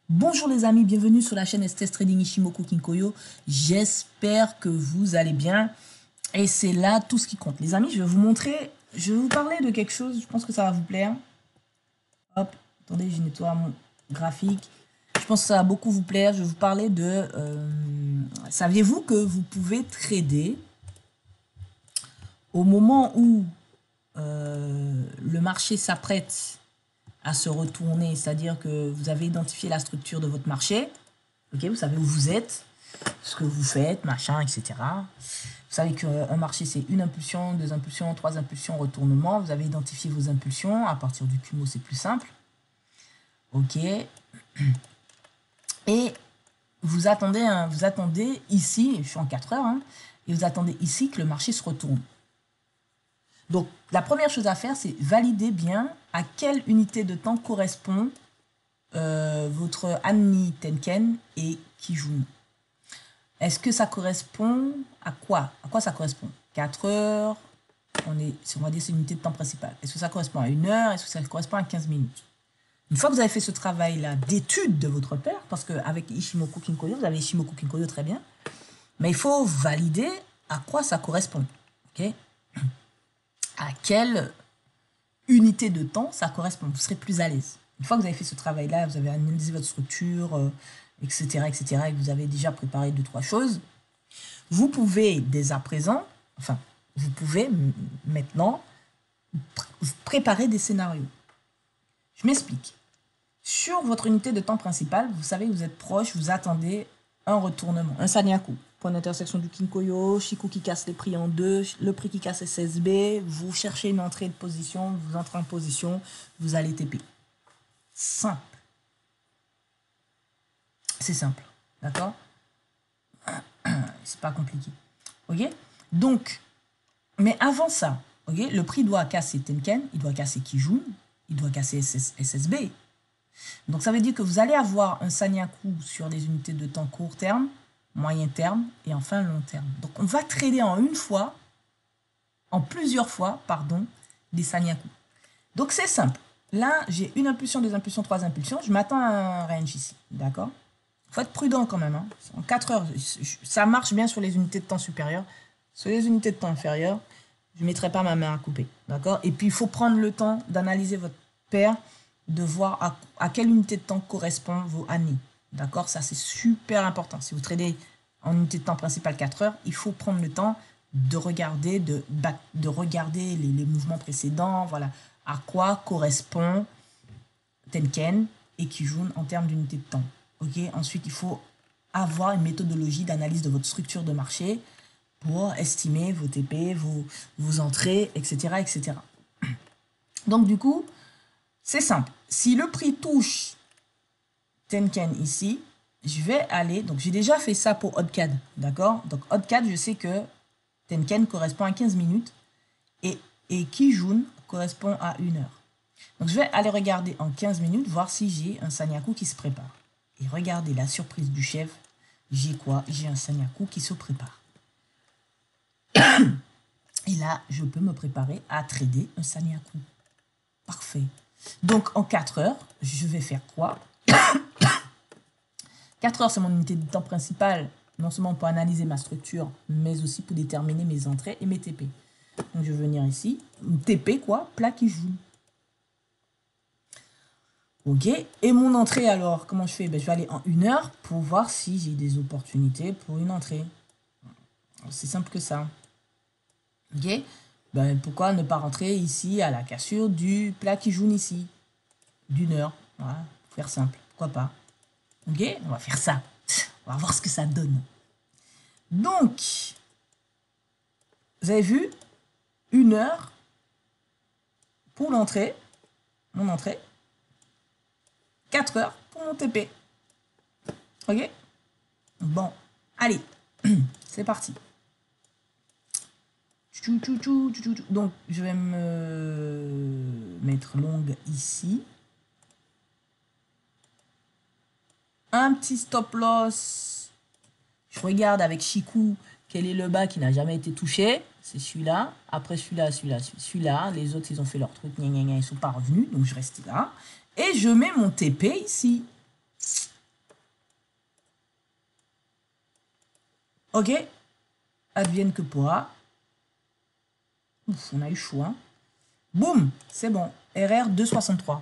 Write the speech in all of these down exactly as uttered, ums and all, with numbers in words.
Bonjour les amis, bienvenue sur la chaîne Estes Trading Ichimoku Kinkoyo. J'espère que vous allez bien et c'est là tout ce qui compte. Les amis, je vais vous montrer, je vais vous parler de quelque chose, je pense que ça va vous plaire. Hop, attendez, je nettoie mon graphique. Je pense que ça va beaucoup vous plaire. Je vais vous parler de... Euh, saviez-vous que vous pouvez trader au moment où euh, le marché s'apprête à se retourner, c'est-à-dire que vous avez identifié la structure de votre marché, ok, vous savez où vous êtes, ce que vous faites, machin, et cetera. Vous savez qu'un marché, c'est une impulsion, deux impulsions, trois impulsions, retournement. Vous avez identifié vos impulsions. À partir du Kumo, c'est plus simple. Ok. Et vous attendez, hein, vous attendez ici, je suis en quatre heures, hein, et vous attendez ici que le marché se retourne. Donc, la première chose à faire, c'est valider bien à quelle unité de temps correspond euh, votre Hanni Tenken et Kijun. Est-ce que ça correspond à quoi? À quoi ça correspond? quatre heures, on, est, on va dire c'est l'unité de temps principale. Est-ce que ça correspond à une heure? Est-ce que ça correspond à quinze minutes? Une fois que vous avez fait ce travail-là d'étude de votre paire, parce qu'avec Ichimoku Kinkoyo, vous avez Ichimoku Kinkoyo très bien, mais il faut valider à quoi ça correspond. Ok? À quelle unité de temps ça correspond, vous serez plus à l'aise. Une fois que vous avez fait ce travail-là, vous avez analysé votre structure, euh, et cetera, et cetera, et que vous avez déjà préparé deux, trois choses, vous pouvez dès à présent, enfin, vous pouvez maintenant pr préparer des scénarios. Je m'explique. Sur votre unité de temps principale, vous savez que vous êtes proche, vous attendez un retournement, un Sanyaku. Point d'intersection du Kinkoyo, Chikou qui casse les prix en deux, le prix qui casse S S B, vous cherchez une entrée de position, vous entrez en position, vous allez T P. Simple. C'est simple, d'accord? C'est pas compliqué, ok? Donc, mais avant ça, ok, le prix doit casser Tenken, il doit casser Kijun, il doit casser S S B. Donc, ça veut dire que vous allez avoir un Sanyaku sur les unités de temps court terme, moyen terme et enfin long terme. Donc, on va trader en une fois, en plusieurs fois, pardon, des Sanyaku. Donc, c'est simple. Là, j'ai une impulsion, deux impulsions, trois impulsions. Je m'attends à un range ici, d'accord? Il faut être prudent quand même. Hein. En quatre heures, ça marche bien sur les unités de temps supérieures. Sur les unités de temps inférieures, je ne mettrai pas ma main à couper, d'accord? Et puis, il faut prendre le temps d'analyser votre paire, de voir à, à quelle unité de temps correspond vos Hanni. D'accord? Ça, c'est super important. Si vous tradez en unité de temps principale quatre heures, il faut prendre le temps de regarder, de, de regarder les, les mouvements précédents. Voilà. À quoi correspond Tenken et Kijun en termes d'unité de temps. Okay? Ensuite, il faut avoir une méthodologie d'analyse de votre structure de marché pour estimer vos T P, vos, vos entrées, et cetera, et cetera. Donc, du coup, c'est simple. Si le prix touche Tenken ici, je vais aller... Donc, j'ai déjà fait ça pour Oddcad, d'accord? Donc, Oddcad, je sais que Tenken correspond à quinze minutes et, et Kijun correspond à une heure. Donc, je vais aller regarder en quinze minutes, voir si j'ai un Sanyaku qui se prépare. Et regardez la surprise du chef. J'ai quoi? J'ai un Sanyaku qui se prépare. Et là, je peux me préparer à trader un Sanyaku. Parfait. Donc, en quatre heures, je vais faire quoi? quatre heures, c'est mon unité de temps principale, non seulement pour analyser ma structure, mais aussi pour déterminer mes entrées et mes T P. Donc, je vais venir ici. T P, quoi? Plat qui joue. Ok, et mon entrée alors, comment je fais? Ben, je vais aller en une heure pour voir si j'ai des opportunités pour une entrée. C'est simple que ça. Ok, ben, pourquoi ne pas rentrer ici à la cassure du plat qui joue ici? D'une heure, voilà, faire simple, pourquoi pas. Ok, on va faire ça. On va voir ce que ça donne. Donc, vous avez vu, une heure pour l'entrée, mon entrée. quatre heures pour mon T P. Ok? Bon, allez, c'est parti. Donc, je vais me mettre longue ici. Un petit stop loss. Je regarde avec Chikou quel est le bas qui n'a jamais été touché. C'est celui-là. Après celui-là, celui-là, celui-là. Les autres, ils ont fait leur truc. Gna, gna, gna, ils ne sont pas revenus. Donc, je reste là. Et je mets mon T P ici. Ok, advienne que pourra. Ouf, on a eu chaud, hein. Boum, c'est bon. R R deux virgule soixante-trois.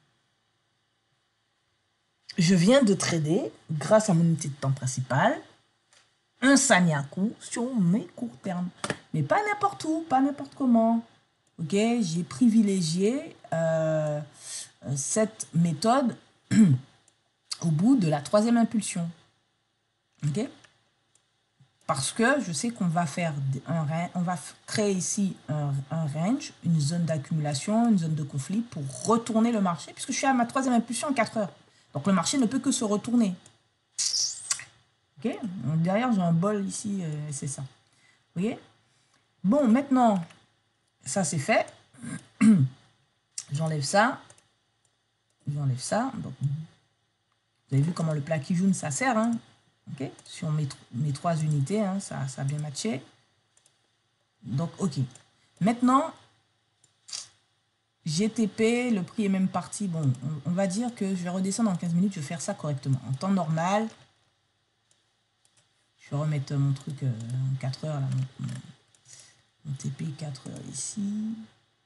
Je viens de trader, grâce à mon unité de temps principale, un Sanyaku sur mes courts termes. Mais pas n'importe où, pas n'importe comment. Ok, j'ai privilégié euh, cette méthode au bout de la troisième impulsion. Ok, parce que je sais qu'on va faire un, on va créer ici un, un range, une zone d'accumulation, une zone de conflit pour retourner le marché, puisque je suis à ma troisième impulsion en quatre heures. Donc le marché ne peut que se retourner. Ok, donc derrière j'ai un bol ici, euh, c'est ça. Vous voyez? Bon, maintenant, ça c'est fait. J'enlève ça. J'enlève ça. Donc, vous avez vu comment le plat Kijun ça sert. Hein? Okay. Sur mes, mes trois unités, hein, ça, ça a bien matché. Donc, ok. Maintenant, G T P, le prix est même parti. Bon, on, on va dire que je vais redescendre en quinze minutes. Je vais faire ça correctement. En temps normal, je vais remettre mon truc euh, en quatre heures. Là, mon, mon T P quatre heures ici.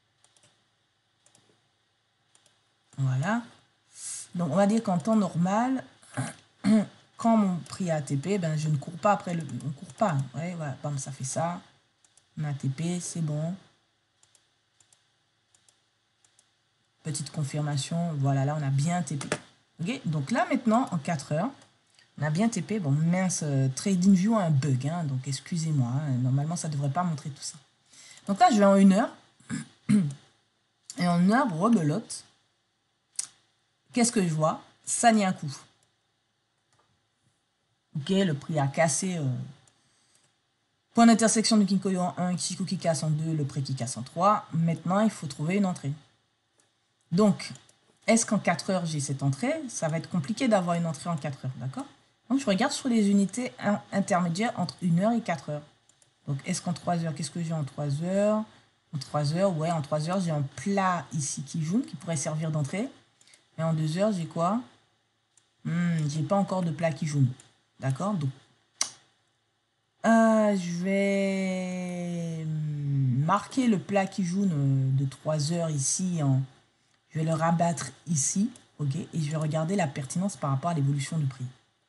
Voilà. Donc, on va dire qu'en temps normal, quand mon prix est A T P, ben, je ne cours pas après le... On ne court pas. Ouais, voilà. Bam, ça fait ça. Ma A T P, c'est bon. Petite confirmation. Voilà, là, on a bien T P. Ok. Donc là, maintenant, en quatre heures, on a bien T P. Bon, mince, euh, TradingView a un bug. Hein, donc, excusez-moi. Hein, normalement, ça ne devrait pas montrer tout ça. Donc là, je vais en une heure. Et en une heure, rebelote. Qu'est-ce que je vois? Sanyaku. Ok, le prix a cassé. Euh, point d'intersection du Kinkoyo en un, Chikou qui casse en deux, le prix qui casse en trois. Maintenant, il faut trouver une entrée. Donc, est-ce qu'en quatre heures, j'ai cette entrée? Ça va être compliqué d'avoir une entrée en quatre heures, d'accord? Donc, je regarde sur les unités intermédiaires entre une heure et quatre heures. Donc, est-ce qu'en trois heures, qu'est-ce que j'ai en trois heures? En trois heures, ouais, en trois heures, j'ai un plat ici qui joue, qui pourrait servir d'entrée. Et en deux heures, j'ai quoi? hmm, J'ai pas encore de plat qui joue. D'accord? Donc, euh, je vais marquer le plat qui joue de trois heures ici. En, je vais le rabattre ici. Ok? Et je vais regarder la pertinence par rapport à l'évolution du prix.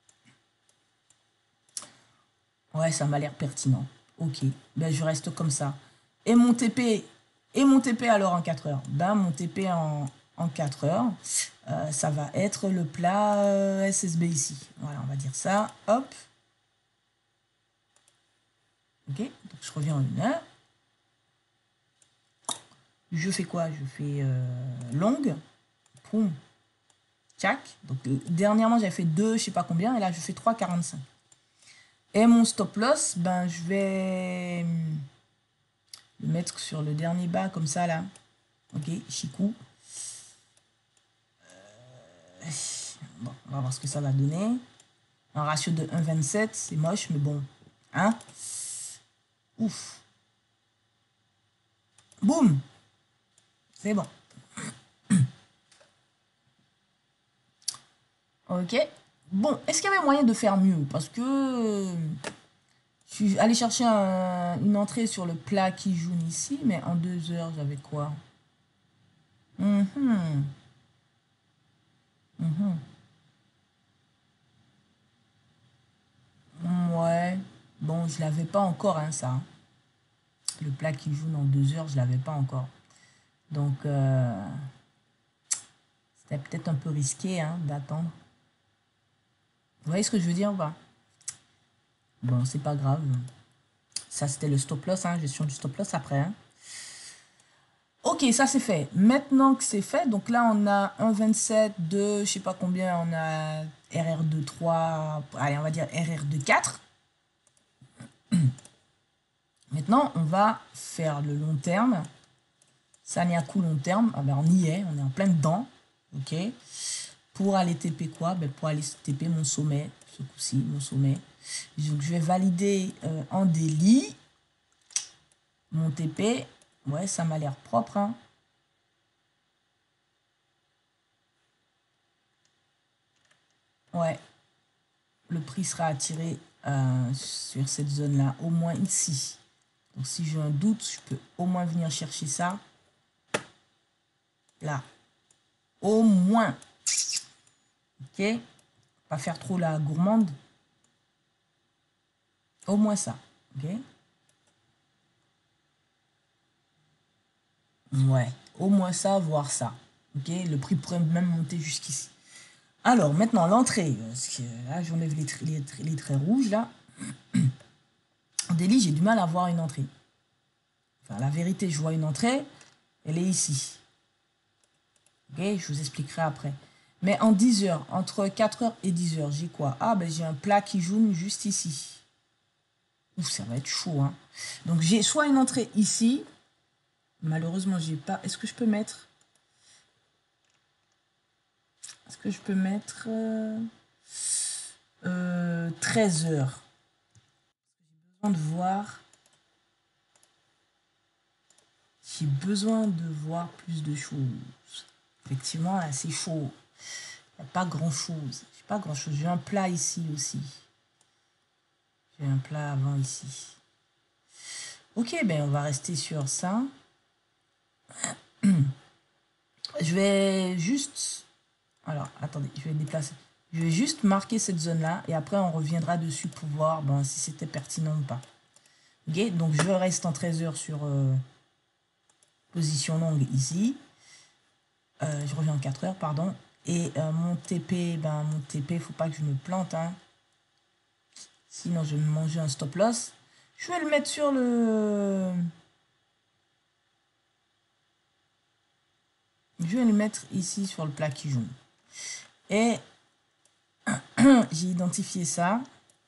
Ouais, ça m'a l'air pertinent. Ok. Ben, je reste comme ça. Et mon T P, et mon T P alors en quatre heures? Ben, mon T P en, en quatre heures, euh, ça va être le plat euh, S S B ici. Voilà, on va dire ça. Hop. Ok, donc je reviens en une heure. Je fais quoi? Je fais euh, longue. Poum. Tchac. Donc euh, dernièrement, j'avais fait deux, je sais pas combien. Et là, je fais trois virgule quarante-cinq. Et mon stop loss, ben, je vais le mettre sur le dernier bas, comme ça, là. Ok, Chikou. Euh, bon, on va voir ce que ça va donner. Un ratio de un virgule vingt-sept, c'est moche, mais bon. Hein? Ouf. Boum. C'est bon. Ok. Bon, est-ce qu'il y avait moyen de faire mieux? Parce que euh, je suis allé chercher un, une entrée sur le plat qui joue ici, mais en deux heures, j'avais quoi? mm -hmm. Mm -hmm. Ouais. Bon, je l'avais pas encore, hein, ça. Le plat qui joue dans deux heures, je l'avais pas encore. Donc, euh, c'était peut-être un peu risqué hein, d'attendre. Vous voyez ce que je veux dire ou pas? Bon, c'est pas grave. Ça, c'était le stop loss, hein, gestion du stop loss après. Hein. Ok, ça c'est fait. Maintenant que c'est fait, donc là on a un virgule vingt-sept, deux, je sais pas combien, on a R R deux, trois, allez on va dire R R deux, quatre. Maintenant on va faire le long terme. Sanyaku long terme, ah ben on y est, on est en plein dedans. Ok. Pour aller T P quoi? Ben pour aller T P mon sommet, ce coup-ci, mon sommet. Donc je vais valider euh, en délit mon T P. Ouais, ça m'a l'air propre. Hein. Ouais. Le prix sera attiré euh, sur cette zone-là, au moins ici. Donc, si j'ai un doute, je peux au moins venir chercher ça. Là. Au moins. Ok. Pas faire trop la gourmande. Au moins ça. Ok. Ouais. Au moins ça, voire ça. Ok. Le prix pourrait même monter jusqu'ici. Alors, maintenant, l'entrée. Là, j'enlève les, tra les, tra les traits rouges, là. En délit, j'ai du mal à voir une entrée. Enfin, la vérité, je vois une entrée. Elle est ici. Ok, je vous expliquerai après. Mais en dix heures, entre quatre heures et dix heures, j'ai quoi? Ah, ben j'ai un plat qui jaune juste ici. Ouf, ça va être chaud, hein. Donc, j'ai soit une entrée ici. Malheureusement, j'ai pas... Est-ce que je peux mettre... Est-ce que je peux mettre... Euh... Euh, treize heures. J'ai besoin de voir... J'ai besoin de voir plus de choses. Effectivement, là, c'est chaud. Il n'y a pas grand-chose. J'ai pas grand-chose. J'ai un plat ici aussi. J'ai un plat avant ici. Ok, ben on va rester sur ça. Je vais juste... Alors, attendez, je vais déplacer. Je vais juste marquer cette zone-là et après on reviendra dessus pour voir ben, si c'était pertinent ou pas. Ok, donc je reste en treize heures sur euh, position longue ici. Euh, je reviens en quatre heures, pardon. Et euh, mon T P, ben mon T P, faut pas que je me plante, hein. Sinon je vais me manger un stop loss. Je vais le mettre sur le... Je vais le mettre ici sur le plat qui jaune. Et j'ai identifié ça.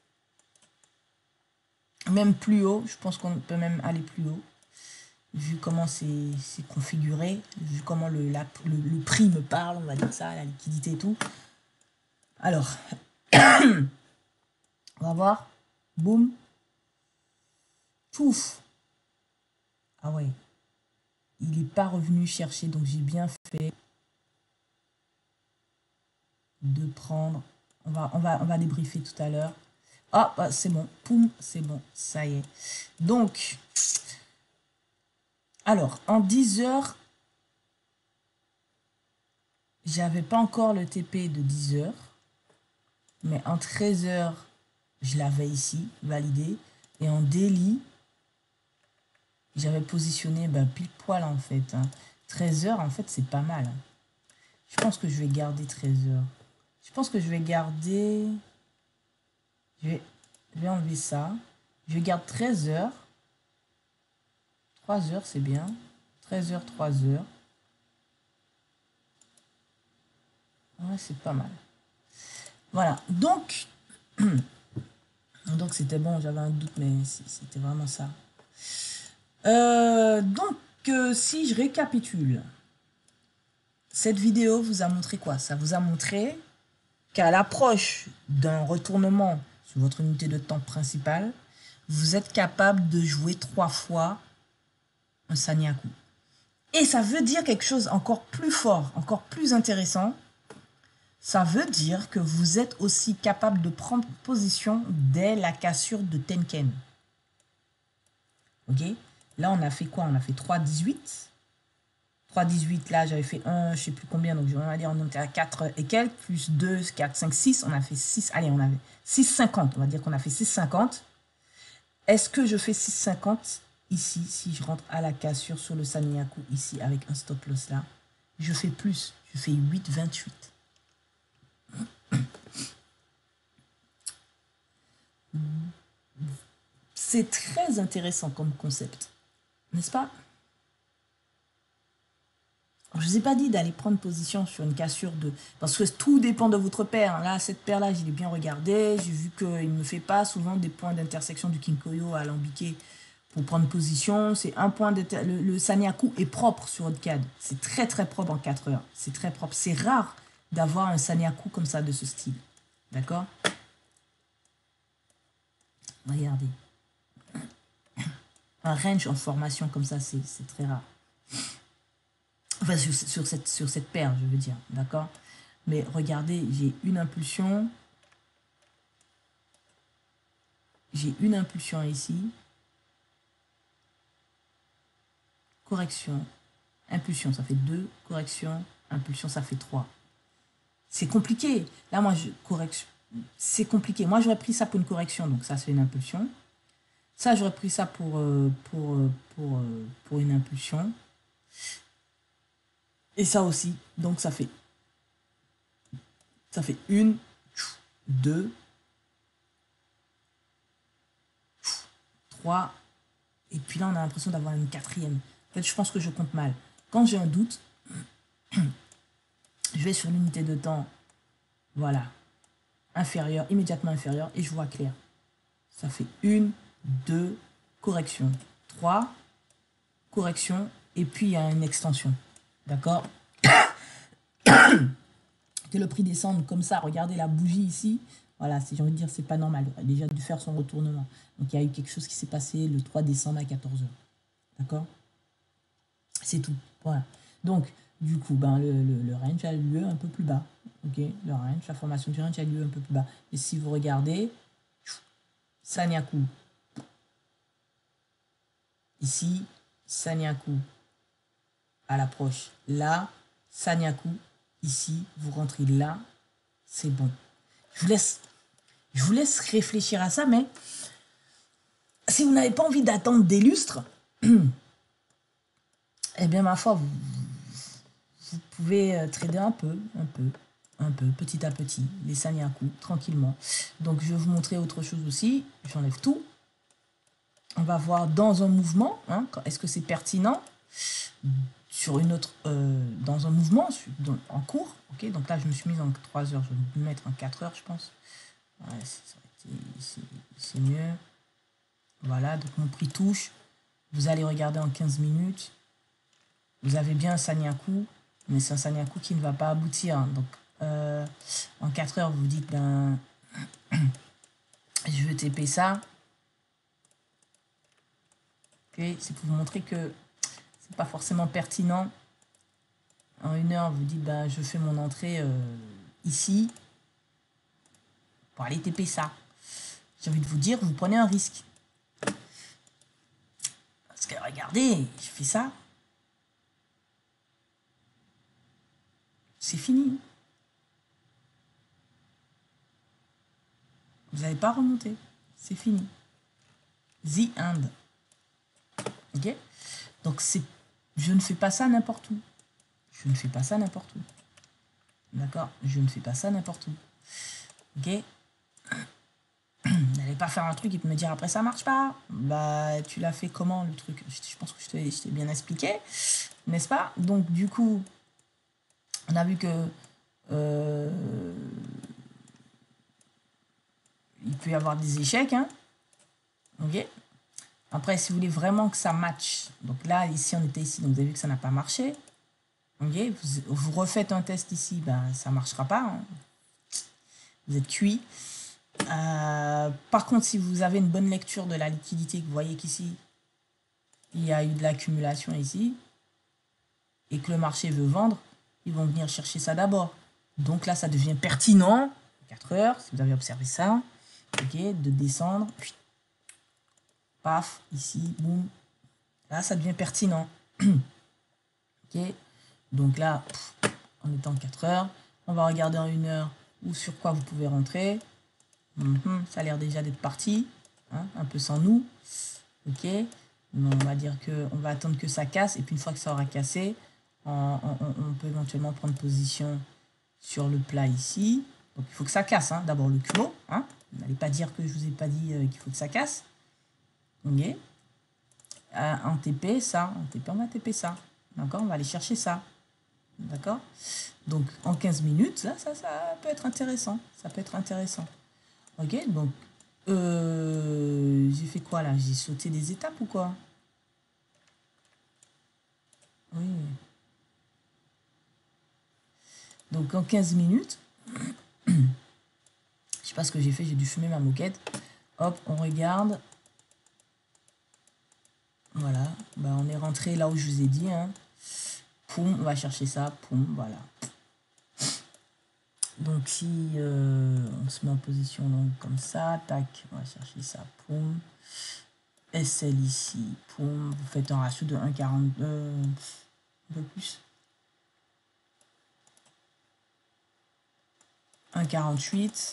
Même plus haut, je pense qu'on peut même aller plus haut. Vu comment c'est configuré, vu comment le, la, le, le prix me parle, on va dire ça, la liquidité et tout. Alors, on va voir. Boum. Pouf. Ah ouais. Il n'est pas revenu chercher, donc j'ai bien fait de prendre. On va, on va, on va débriefer tout à l'heure. Ah, bah, c'est bon. Poum, c'est bon. Ça y est. Donc, alors, en dix heures, j'avais pas encore le T P de dix heures. Mais en treize heures, je l'avais ici, validé. Et en daily, j'avais positionné ben, pile poil en fait. Hein. treize heures, en fait, c'est pas mal. Hein. Je pense que je vais garder treize heures. Je pense que je vais garder... Je vais, je vais enlever ça. Je vais garder treize heures. trois heures, c'est bien. treize heures, trois heures. Ouais, c'est pas mal. Voilà. Donc, donc c'était bon. J'avais un doute, mais c'était vraiment ça. Euh, donc, euh, si je récapitule, cette vidéo vous a montré quoi? Ça vous a montré qu'à l'approche d'un retournement sur votre unité de temps principale, vous êtes capable de jouer trois fois un Sanyaku. Et ça veut dire quelque chose encore plus fort, encore plus intéressant. Ça veut dire que vous êtes aussi capable de prendre position dès la cassure de Tenken. Ok? Là, on a fait quoi? On a fait trois dix-huit. trois dix-huit, là, j'avais fait un, je sais plus combien. Donc, je vais aller, on était à quatre et quelques, plus deux, quatre, cinq, six. On a fait six. Allez, on avait six cinquante. On va dire qu'on a fait six cinquante. Est-ce que je fais six cinquante ici, si je rentre à la cassure sur le Sanyaku ici, avec un stop loss là? Je fais plus. Je fais huit vingt-huit. C'est très intéressant comme concept, n'est-ce pas? Je ne vous ai pas dit d'aller prendre position sur une cassure de... Parce que tout dépend de votre paire. Là, cette paire-là, je l'ai bien regardée. J'ai vu qu'il ne me fait pas souvent des points d'intersection du Kinkoyo à alambiqué pour prendre position. C'est un point de... Le, le Sanyaku est propre sur votre C A D. C'est très, très propre en quatre heures. C'est très propre. C'est rare d'avoir un Sanyaku comme ça, de ce style. D'accord? Regardez. Un range en formation comme ça, c'est très rare. Enfin, sur, sur, cette, sur cette paire, je veux dire. D'accord? Mais regardez, j'ai une impulsion. j'ai une impulsion ici. Correction, impulsion, ça fait deux. Correction, impulsion, ça fait trois. C'est compliqué. Là, moi, je correction. C'est compliqué. Moi, j'aurais pris ça pour une correction, donc ça, c'est une impulsion. Ça, j'aurais pris ça pour, euh, pour, euh, pour, euh, pour une impulsion. Et ça aussi. Donc, ça fait, ça fait une, deux, trois. Et puis là, on a l'impression d'avoir une quatrième. En fait, je pense que je compte mal. Quand j'ai un doute, je vais sur l'unité de temps, voilà, inférieure, immédiatement inférieure, et je vois clair. Ça fait une, deux, correction, trois, correction, et puis il y a une extension. D'accord? Que le prix descende comme ça, regardez la bougie ici. Voilà, si j'ai envie de dire, c'est pas normal. Il aurait déjà dû faire son retournement. Donc, il y a eu quelque chose qui s'est passé le trois décembre à quatorze heures. D'accord? C'est tout. Voilà. Donc, du coup, ben, le, le, le range a lieu un peu plus bas. Ok? Le range, la formation du range a lieu un peu plus bas. Et si vous regardez, Sanyaku. Ici, Sanyaku. À l'approche. Là, Sanyaku. Ici, vous rentrez là. C'est bon. Je vous laisse, je vous laisse réfléchir à ça, mais si vous n'avez pas envie d'attendre des lustres, eh bien, ma foi, vous, vous pouvez trader un peu, un peu, un peu, petit à petit, les Sanyaku, tranquillement. Donc, je vais vous montrer autre chose aussi. J'enlève tout. On va voir dans un mouvement, hein, est-ce que c'est pertinent sur une autre, euh, dans un mouvement en cours. Ok, donc là, je me suis mise en trois heures, je vais me mettre en quatre heures, je pense. Ouais, c'est mieux. Voilà, donc mon prix touche. Vous allez regarder en quinze minutes. Vous avez bien un Sanyaku, mais c'est un Sanyaku qui ne va pas aboutir. Donc, euh, en quatre heures, vous dites, ben, je veux T P ça. Ok, c'est pour vous montrer que c'est pas forcément pertinent. En une heure, vous dites, ben, je fais mon entrée euh, ici pour aller T P ça. J'ai envie de vous dire, vous prenez un risque. Parce que regardez, je fais ça. C'est fini. Vous n'allez pas remonter. C'est fini. The end. Ok? Donc, c'est, je ne fais pas ça n'importe où. Je ne fais pas ça n'importe où. D'accord? Je ne fais pas ça n'importe où. Ok? N'allez pas faire un truc et me dire après ça marche pas. Bah, tu l'as fait comment le truc? Je pense que je t'ai bien expliqué. N'est-ce pas? Donc, du coup, on a vu que euh, il peut y avoir des échecs. Hein? Ok? Après, si vous voulez vraiment que ça matche, donc là, ici, on était ici, donc vous avez vu que ça n'a pas marché. Ok? Vous, vous refaites un test ici, ben, ça ne marchera pas. Hein? Vous êtes cuit. Euh, par contre, si vous avez une bonne lecture de la liquidité, que vous voyez qu'ici, il y a eu de l'accumulation ici, et que le marché veut vendre, ils vont venir chercher ça d'abord. Donc là, ça devient pertinent, quatre heures, si vous avez observé ça, ok, de descendre, paf, ici, boum, là, ça devient pertinent. Ok, donc là, pff, en étant quatre heures, on va regarder en une heure ou sur quoi vous pouvez rentrer. Mm-hmm, ça a l'air déjà d'être parti, hein, un peu sans nous. Ok, donc on va dire que on va attendre que ça casse, et puis une fois que ça aura cassé, on, on, on peut éventuellement prendre position sur le plat ici. Donc il faut que ça casse, hein, d'abord le clos. Hein. N'allez pas dire que je vous ai pas dit euh, qu'il faut que ça casse. Ok. Euh, en T P, ça, en T P, on va T P ça. D'accord, on va aller chercher ça. D'accord. Donc en quinze minutes, là, ça, ça peut être intéressant. Ça peut être intéressant. Ok, donc euh, j'ai fait quoi là? J'ai sauté des étapes ou quoi? Oui. Donc en quinze minutes, je sais pas ce que j'ai fait, j'ai dû fumer ma moquette. Hop, on regarde. Voilà, bah, on est rentré là où je vous ai dit. Hein. Poum, on va chercher ça. Poum, voilà. Donc si euh, on se met en position donc, comme ça, tac, on va chercher ça, poum. S L ici, poum, vous faites un ratio de un virgule quarante-deux, un peu plus. un virgule quarante-huit.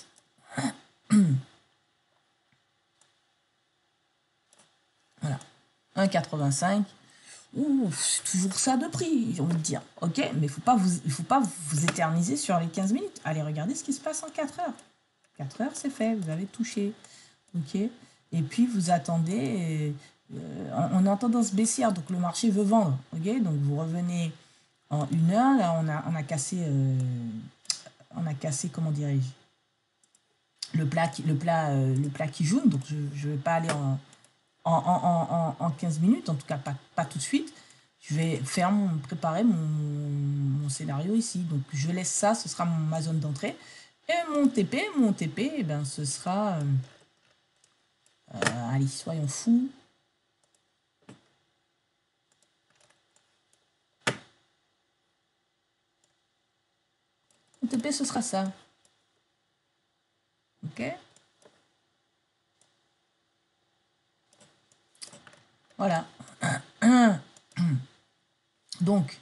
Voilà. un virgule quatre-vingt-cinq. Ouh, c'est toujours ça de prix, j'ai envie de dire. Ok, mais il faut pas vous, il faut pas vous éterniser sur les quinze minutes. Allez, regardez ce qui se passe en quatre heures. quatre heures, c'est fait, vous avez touché. Ok. Et puis, vous attendez. Euh, on est en tendance baissière, donc le marché veut vendre. Ok, donc vous revenez en une heure. Là, on a, on a cassé. Euh, on a cassé, comment dirais-je, le plat, le plat, euh, le plat qui jaune. Donc, je ne vais pas aller en, en, en, en, en quinze minutes, en tout cas pas, pas tout de suite. Je vais faire mon, préparer mon, mon scénario ici. Donc, je laisse ça, ce sera mon, ma zone d'entrée. Et mon T P, mon T P, eh ben, ce sera... Euh, euh, allez, soyons fous. Mon T P, ce sera ça. Ok. Voilà. Donc,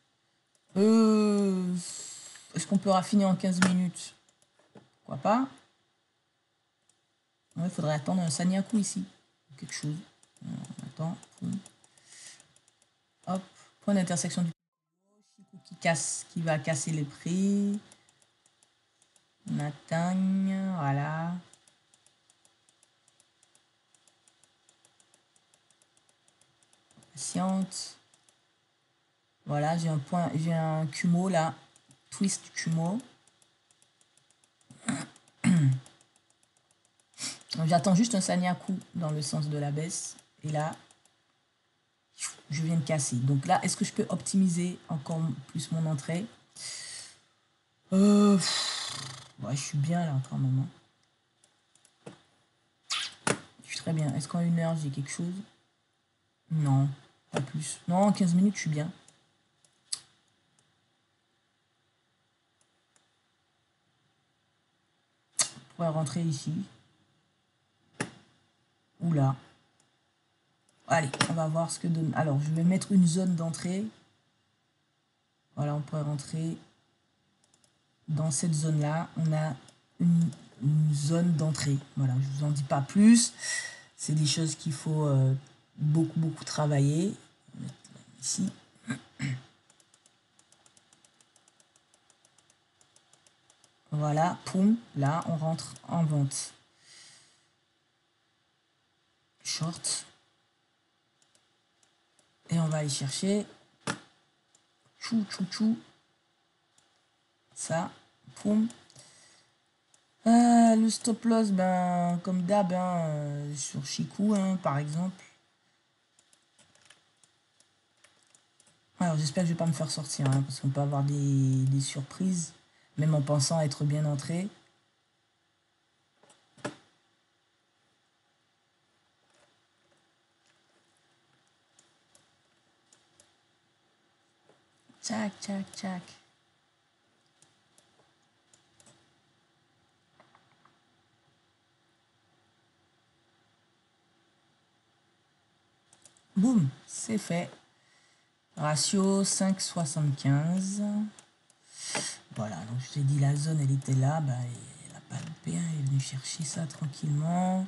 euh, est-ce qu'on peut raffiner en quinze minutes? Pourquoi pas? Il faudrait attendre un Sanyaku ici. Quelque chose. On attend. Hop. Point d'intersection du qui casse, qui va casser les prix. On atteint. Voilà. Patiente. Voilà, j'ai un point, j'ai un Kumo là. Twist Kumo. J'attends juste un Sanyaku dans le sens de la baisse. Et là, je viens de casser. Donc là, est-ce que je peux optimiser encore plus mon entrée? euh, ouais, je suis bien là quand même. Je suis très bien. Est-ce qu'en une heure, j'ai quelque chose? Non, pas plus. Non, en quinze minutes, je suis bien. On pourrait rentrer ici. Ou là. Allez, on va voir ce que donne. Alors, je vais mettre une zone d'entrée. Voilà, on pourrait rentrer dans cette zone-là. On a une, une zone d'entrée. Voilà, je vous en dis pas plus. C'est des choses qu'il faut euh, beaucoup, beaucoup travailler. Ici. Voilà, poum, là, on rentre en vente. Short. Et on va aller chercher. Chou, chou, chou. Ça, poum. Euh, le stop loss, ben, comme d'hab, hein, euh, sur Chikou, hein, par exemple. Alors, j'espère que je vais pas me faire sortir, hein, parce qu'on peut avoir des, des surprises, même en pensant être bien entré. Tchac, tchac, tchac. Boum, c'est fait. Ratio cinq virgule soixante-quinze. Voilà, donc je t'ai dit, la zone, elle était là. Bah, elle n'a pas loupé, hein, elle est venue chercher ça tranquillement.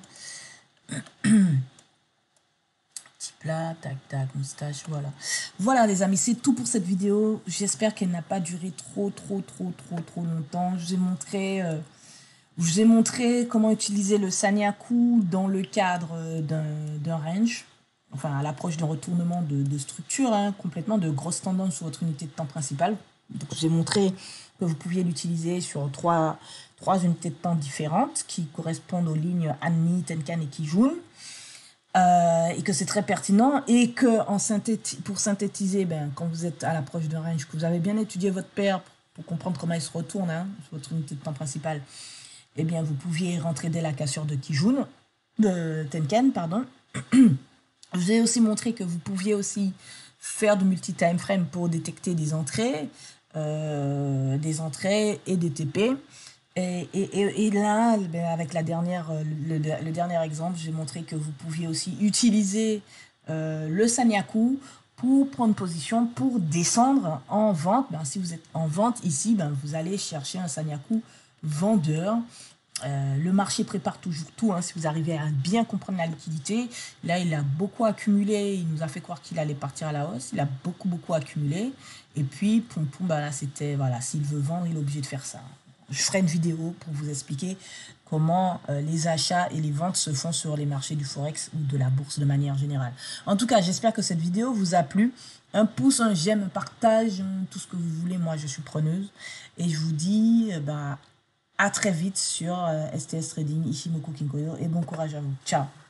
Petit plat, tac, tac, moustache, voilà. Voilà, les amis, c'est tout pour cette vidéo. J'espère qu'elle n'a pas duré trop, trop, trop, trop, trop longtemps. Je vous ai montré... Euh, Je vous ai montré comment utiliser le Sanyaku dans le cadre d'un range, enfin à l'approche d'un retournement de, de structure, hein, complètement de grosses tendances sur votre unité de temps principale. Donc, je vous ai montré que vous pouviez l'utiliser sur trois, trois unités de temps différentes qui correspondent aux lignes Hanmi, Tenkan et Kijun. Euh, et que c'est très pertinent et que en synthéti pour synthétiser, ben, quand vous êtes à l'approche d'un range, que vous avez bien étudié votre paire pour, pour comprendre comment il se retourne, hein, sur votre unité de temps principale, eh bien, vous pouviez rentrer dès la cassure de Kijun, de Tenkan, pardon. Je vous ai aussi montré que vous pouviez aussi faire du multi-time frame pour détecter des entrées, euh, des entrées et des T P. Et, et, et là, ben, avec la dernière, le, le dernier exemple, j'ai montré que vous pouviez aussi utiliser euh, le Sanyaku pour prendre position, pour descendre en vente. Ben, si vous êtes en vente ici, ben, vous allez chercher un Sanyaku vendeur. Euh, le marché prépare toujours tout, hein, si vous arrivez à bien comprendre la liquidité. Là, il a beaucoup accumulé, il nous a fait croire qu'il allait partir à la hausse, il a beaucoup, beaucoup accumulé. Et puis, poum, poum, bah là, c'était, voilà, s'il veut vendre, il est obligé de faire ça. Je ferai une vidéo pour vous expliquer comment euh, les achats et les ventes se font sur les marchés du Forex ou de la bourse de manière générale. En tout cas, j'espère que cette vidéo vous a plu. Un pouce, un j'aime, un partage, tout ce que vous voulez. Moi, je suis preneuse. Et je vous dis euh, bah, à très vite sur euh, S T S Trading, Ishimoku Kinkoyo. Et bon courage à vous. Ciao.